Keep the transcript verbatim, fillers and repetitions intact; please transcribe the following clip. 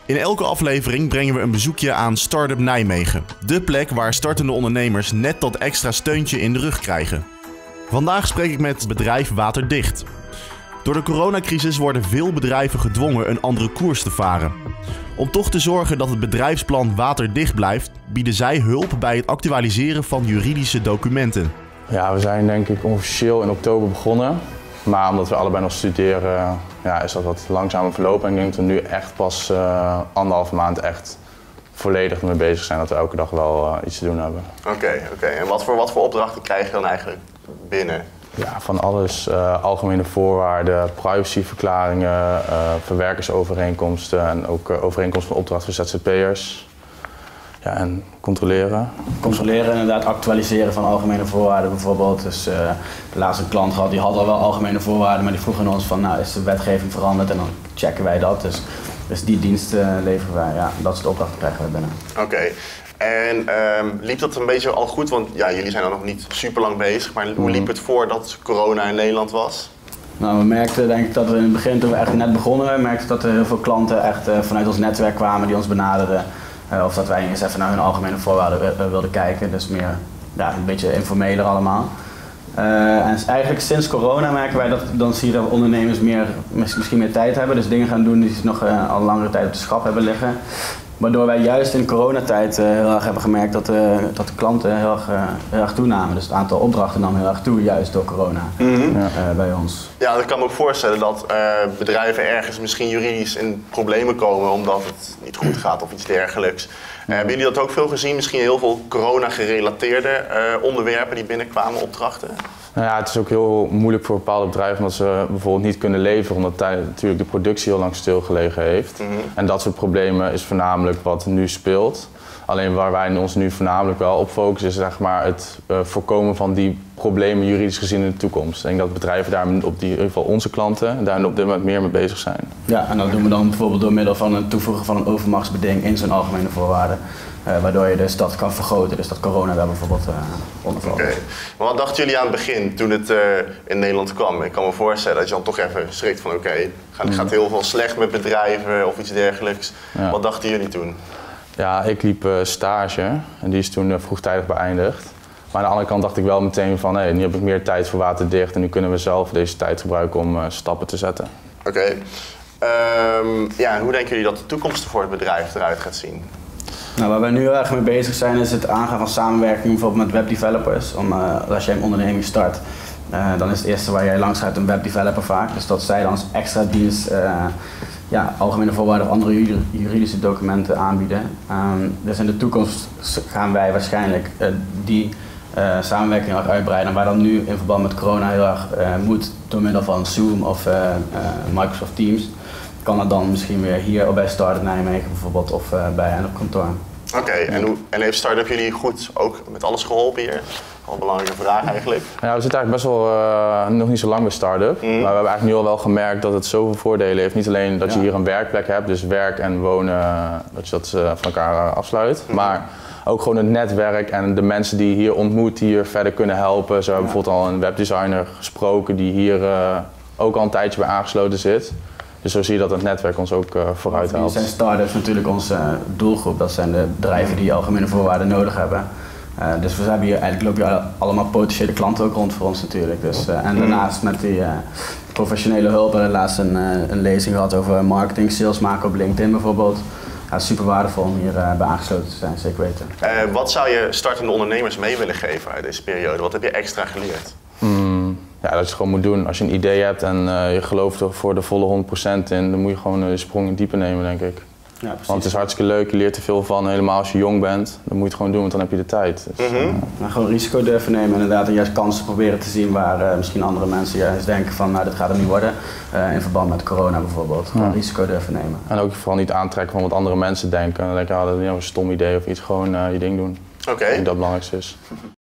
In elke aflevering brengen we een bezoekje aan Startup Nijmegen. De plek waar startende ondernemers net dat extra steuntje in de rug krijgen. Vandaag spreek ik met het bedrijf Waterdicht. Door de coronacrisis worden veel bedrijven gedwongen een andere koers te varen. Om toch te zorgen dat het bedrijfsplan waterdicht blijft, bieden zij hulp bij het actualiseren van juridische documenten. Ja, we zijn denk ik officieel in oktober begonnen. Maar omdat we allebei nog studeren, ja, is dat wat langzamer verlopen. En ik denk dat we nu echt pas uh, anderhalve maand echt volledig mee bezig zijn. Dat we elke dag wel uh, iets te doen hebben. Oké, okay, oké. Okay. En wat voor, wat voor opdrachten krijg je dan eigenlijk binnen? Ja, van alles. Uh, algemene voorwaarden, privacyverklaringen, uh, verwerkersovereenkomsten en ook uh, overeenkomsten van opdracht voor Z Z P'ers. Ja, en controleren. Controleren, inderdaad, actualiseren van algemene voorwaarden bijvoorbeeld. Dus uh, de laatste klant gehad, die had al wel algemene voorwaarden, maar die vroegen ons van, nou, is de wetgeving veranderd en dan checken wij dat. Dus, dus die dienst uh, leveren wij, ja, dat soort opdrachten krijgen we binnen. Oké. Okay. En um, liep dat een beetje al goed? Want ja, jullie zijn er nog niet super lang bezig, maar hoe liep het voordat corona in Nederland was? Nou, we merkten denk ik dat we in het begin, toen we echt net begonnen, we merkten dat er heel veel klanten echt uh, vanuit ons netwerk kwamen die ons benaderden. Uh, of dat wij eens even naar hun algemene voorwaarden uh, wilden kijken, dus meer ja, een beetje informeler allemaal. Uh, en eigenlijk sinds corona merken wij dat dan zie je dat ondernemers meer, misschien meer tijd hebben, dus dingen gaan doen die ze nog uh, al langere tijd op de schap hebben liggen. Waardoor wij juist in coronatijd uh, heel erg hebben gemerkt dat, uh, dat de klanten heel erg, uh, heel erg toenamen. Dus het aantal opdrachten nam heel erg toe, juist door corona mm-hmm. uh, bij ons. Ja, ik kan me ook voorstellen dat uh, bedrijven ergens misschien juridisch in problemen komen omdat het niet goed gaat of iets dergelijks. Uh, hebben jullie dat ook veel gezien? Misschien heel veel corona-gerelateerde uh, onderwerpen die binnenkwamen, opdrachten? Nou ja, het is ook heel moeilijk voor bepaalde bedrijven omdat ze bijvoorbeeld niet kunnen leveren omdat natuurlijk de productie heel lang stilgelegen heeft. Mm-hmm. En dat soort problemen is voornamelijk wat nu speelt. Alleen waar wij ons nu voornamelijk wel op focussen is zeg maar, het uh, voorkomen van die problemen juridisch gezien in de toekomst. Ik denk dat bedrijven daar op die, in ieder geval onze klanten daar op dit moment meer mee bezig zijn. Ja, en dat doen we dan bijvoorbeeld door middel van het toevoegen van een overmachtsbeding in zo'n algemene voorwaarden. Uh, waardoor je dus dat kan vergroten, dus dat corona daar bijvoorbeeld uh, onder valt. Okay. Maar wat dachten jullie aan het begin toen het uh, in Nederland kwam? Ik kan me voorstellen dat je dan toch even schrikt van oké, okay, gaat, mm. gaat heel veel slecht met bedrijven of iets dergelijks. Ja. Wat dachten jullie toen? Ja, ik liep uh, stage en die is toen uh, vroegtijdig beëindigd. Maar aan de andere kant dacht ik wel meteen van hé, hey, nu heb ik meer tijd voor Waterdicht en nu kunnen we zelf deze tijd gebruiken om uh, stappen te zetten. Oké. Okay. Um, ja, hoe denken jullie dat de toekomst voor het bedrijf eruit gaat zien? Nou, waar wij nu heel erg mee bezig zijn is het aangaan van samenwerking bijvoorbeeld met webdevelopers. Om, uh, als jij een onderneming start, uh, dan is het eerste waar jij langs gaat een webdeveloper vaak. Dus dat zij dan als extra dienst uh, ja, algemene voorwaarden of andere juridische documenten aanbieden. Um, dus in de toekomst gaan wij waarschijnlijk uh, die uh, samenwerking heel erg uitbreiden. Waar dan nu in verband met corona heel erg uh, moet door middel van Zoom of uh, uh, Microsoft Teams. Kan dat dan misschien weer hier bij Startup Nijmegen bijvoorbeeld of uh, bij hen op kantoor. Oké, okay, en, hoe, en heeft Startup jullie goed ook met alles geholpen hier? Al een belangrijke vraag eigenlijk. Ja, we zitten eigenlijk best wel uh, nog niet zo lang bij Startup. Mm. Maar we hebben eigenlijk nu al wel gemerkt dat het zoveel voordelen heeft. Niet alleen dat je ja. hier een werkplek hebt, dus werk en wonen, dat je dat uh, van elkaar uh, afsluit. Mm. Maar ook gewoon het netwerk en de mensen die je hier ontmoet, die hier verder kunnen helpen. Zo hebben we ja. bijvoorbeeld al een webdesigner gesproken die hier uh, ook al een tijdje bij aangesloten zit. Dus zo zie je dat het netwerk ons ook uh, vooruit helpt. Zijn start-ups natuurlijk onze uh, doelgroep. Dat zijn de bedrijven die algemene voorwaarden nodig hebben. Uh, dus we hebben hier, eigenlijk lopen hier allemaal potentiële klanten ook rond voor ons natuurlijk. Dus, uh, en daarnaast met die uh, professionele hulp hebben we laatst een, uh, een lezing gehad over marketing, sales maken op LinkedIn bijvoorbeeld. Ja, super waardevol om hier uh, bij aangesloten te zijn, zeker weten. Uh, wat zou je startende ondernemers mee willen geven uit deze periode? Wat heb je extra geleerd? Hmm. Ja, dat je het gewoon moet doen. Als je een idee hebt en uh, je gelooft er voor de volle honderd procent in, dan moet je gewoon de sprong in diepe nemen, denk ik. Ja, precies. Want het is hartstikke leuk, je leert er veel van, helemaal als je jong bent. Dan moet je het gewoon doen, want dan heb je de tijd. Dus, mm-hmm. uh, nou, gewoon risico durven nemen inderdaad en juist kansen proberen te zien waar uh, misschien andere mensen juist denken van nou dit gaat er niet worden. Uh, in verband met corona bijvoorbeeld. Gewoon ja. risico durven nemen. En ook vooral niet aantrekken van wat andere mensen denken. Dan denk je, ah, dat is een stom idee of iets, gewoon uh, je ding doen. Oké. Okay. Ik denk dat het belangrijkste is.